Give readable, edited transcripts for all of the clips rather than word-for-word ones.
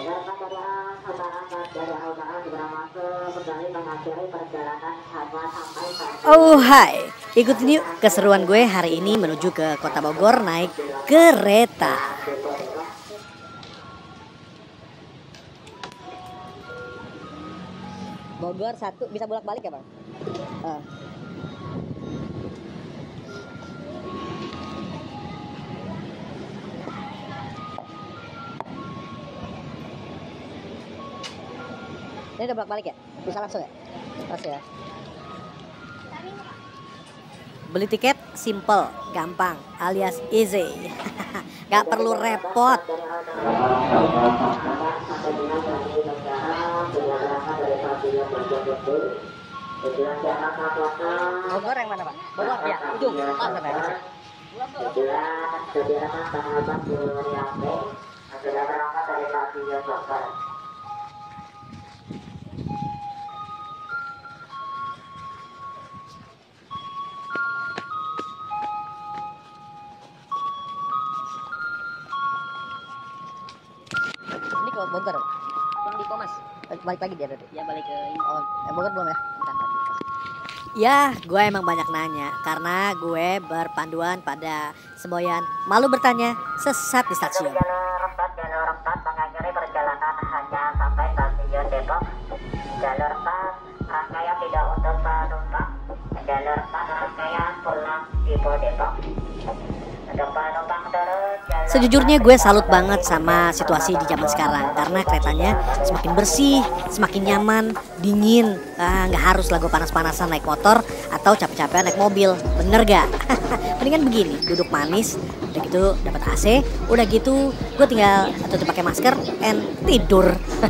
Oh hai, ikutin yuk keseruan gue hari ini menuju ke Kota Bogor naik kereta. Bogor satu bisa bolak-balik ya bang? Ini udah bolak-balik ya? Bisa langsung ya? Langsung ya? Beli tiket simple, gampang, alias easy. Gak perlu repot. Bogor yang mana Pak? Bogor ya, ujung. Ini ke Bogor yang di Komas. Balik lagi dia berarti? Ya balik ke ini. Oh, Bogor belum ya? Ya, gue emang banyak nanya karena gue berpanduan pada semboyan malu bertanya, sesat di stasiun. Jalur 4 mengakhiri perjalanan hanya sampai stasiun Depok. Jalur 4 rangkaian tidak untuk penumpang. Jalur 4 rangkaian pulang di Depok. Untuk penumpang terus. Sejujurnya gue salut banget sama situasi di zaman sekarang karena keretanya semakin bersih, semakin nyaman, dingin. Nggak harus lah gue panas-panasan naik motor atau capek-capekan naik mobil, bener gak? Mendingan begini, duduk manis, udah gitu dapat AC, udah gitu gue tinggal tutup pakai masker and tidur.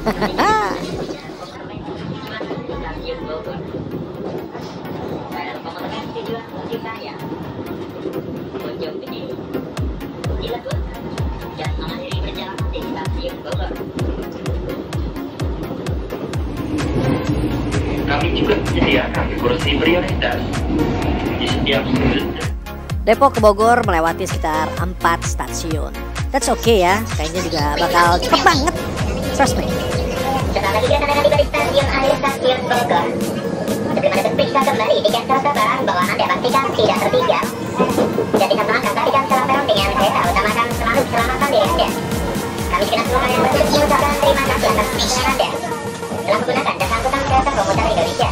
Kami juga menyediakan kursi prioritas di setiap sudut. Depok ke Bogor melewati sekitar 4 stasiun. That's okay ya, kayaknya juga bakal cepet banget. Trust me. Setelah juga anda tiba di stasiun akhir stasiun Bogor. Sebelum anda berperiksa kembali tiket serta barang bawaan anda pastikan tidak tertinggal. Jadi satu langkah pastikan selang peron dengan kereta, utamakan selalu keselamatan diri anda. Kami segenap seluruh yang bertugas mengucapkan terima kasih atas dukungan anda telah menggunakan jasa angkutan kereta komuter Indonesia.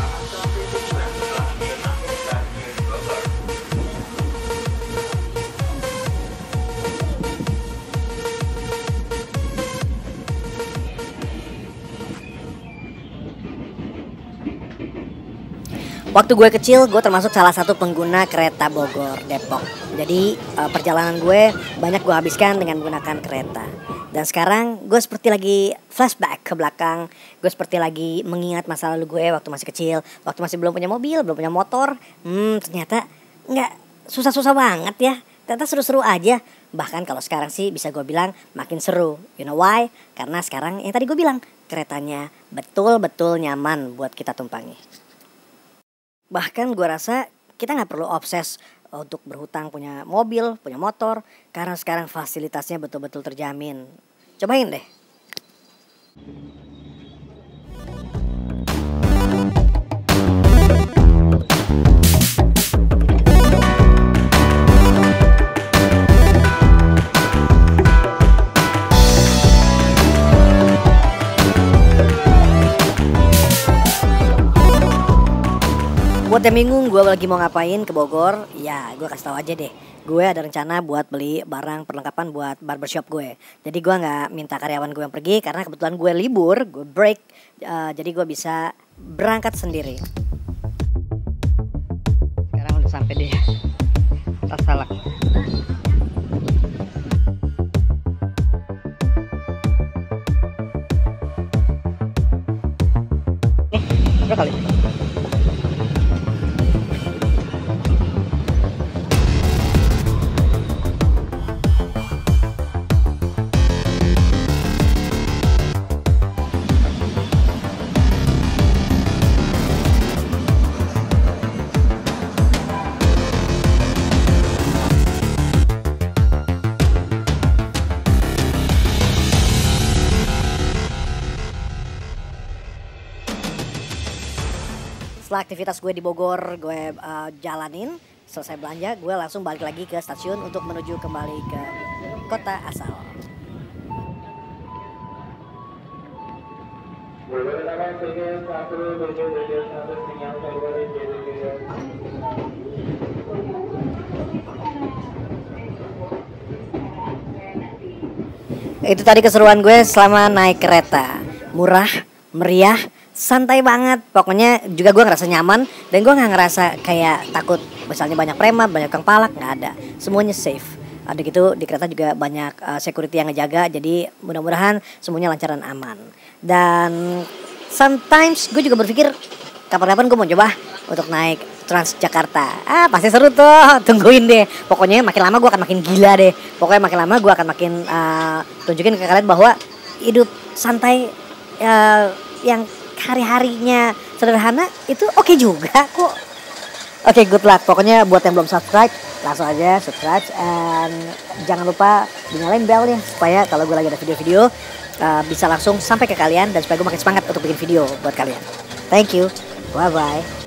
Waktu gue kecil, gue termasuk salah satu pengguna kereta Bogor Depok. Jadi perjalanan gue banyak gue habiskan dengan menggunakan kereta. Dan sekarang gue seperti lagi flashback ke belakang. Gue seperti lagi mengingat masa lalu gue waktu masih kecil, waktu masih belum punya mobil, belum punya motor. Ternyata nggak susah-susah banget ya. Ternyata seru-seru aja. Bahkan kalau sekarang sih bisa gue bilang makin seru. You know why? Karena sekarang yang tadi gue bilang, keretanya betul-betul nyaman buat kita tumpangi. Bahkan gue rasa kita gak perlu obses untuk berhutang punya mobil, punya motor. Karena sekarang fasilitasnya betul-betul terjamin. Cobain deh. Buat yang bingung gue lagi mau ngapain ke Bogor, ya gue kasih tahu aja deh. Gue ada rencana buat beli barang perlengkapan buat barbershop gue. Jadi gue nggak minta karyawan gue yang pergi karena kebetulan gue libur, gue break. Jadi gue bisa berangkat sendiri. Sekarang udah sampai di Tasalak. Berapa kali? setelah aktivitas gue di Bogor gue jalanin, selesai belanja, gue langsung balik lagi ke stasiun untuk menuju kembali ke kota asal. Itu tadi keseruan gue selama naik kereta. Murah, meriah, santai banget. Pokoknya juga gue ngerasa nyaman. Dan gue gak ngerasa kayak takut misalnya banyak preman, banyak kang palak. Gak ada, semuanya safe. Ada gitu di kereta juga banyak security yang ngejaga. Jadi mudah-mudahan semuanya lancar dan aman. Dan sometimes gue juga berpikir kapan-kapan gue mau coba untuk naik Transjakarta. Pasti seru tuh, tungguin deh. Pokoknya makin lama gue akan makin gila deh. Pokoknya makin lama gue akan makin tunjukin ke kalian bahwa hidup santai yang hari-harinya sederhana itu oke juga kok. Oke, good luck. Pokoknya buat yang belum subscribe, langsung aja subscribe. And jangan lupa dinyalain bell ya, supaya kalau gue lagi ada video-video bisa langsung sampai ke kalian. Dan supaya gue makin semangat untuk bikin video buat kalian. Thank you. Bye-bye.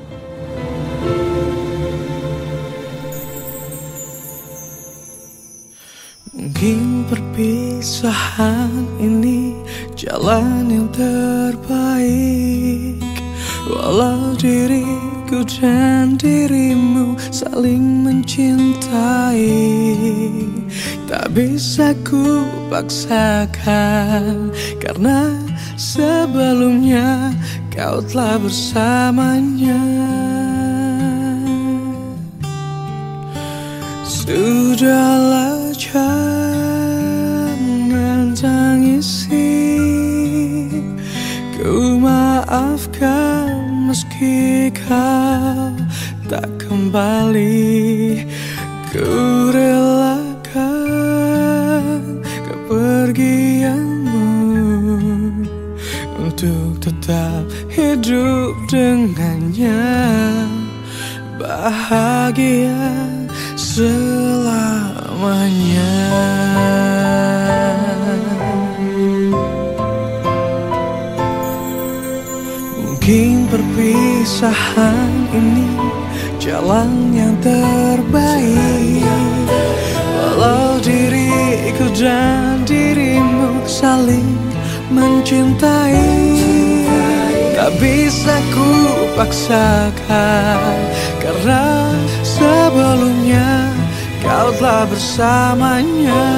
Mungkin perpisahan ini jalan yang terbaik, walau diriku dan dirimu saling mencintai. Tak bisa ku paksakan, karena sebelumnya kau telah bersamanya. Sudahlah, jangan tangisi. Ku maafkan meski kau tak kembali. Ku relakan kepergianmu untuk tetap hidup dengannya. Bahagia selamanya. Mungkin perpisahan ini jalan yang terbaik, walau diriku dan dirimu saling mencintai. Tak bisa ku paksakan, karena sebelumnya kau telah bersamanya.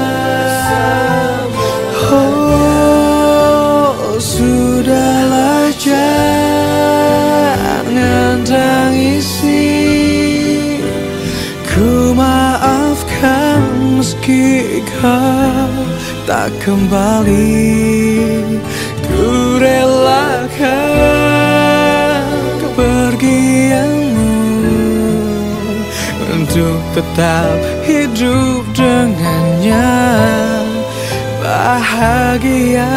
Oh, sudahlah, jangan tangisi. Ku maafkan meski kau tak kembali. Ku relakan kepergianmu untuk tetap hidup dengannya. Bahagia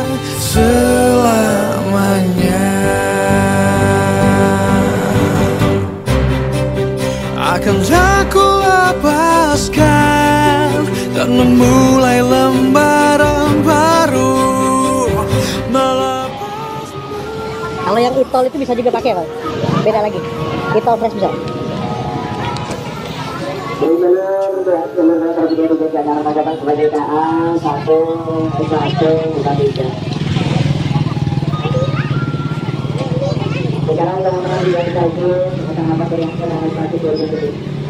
selamanya. Akan aku lepaskan dan memulai lembaran baru. Kalau yang e-tol itu bisa juga pakai Pak. Beda lagi. E-tol fresh bisa. Sebagai KA 1 sekarang teman-teman di stasiun, apa yang sedang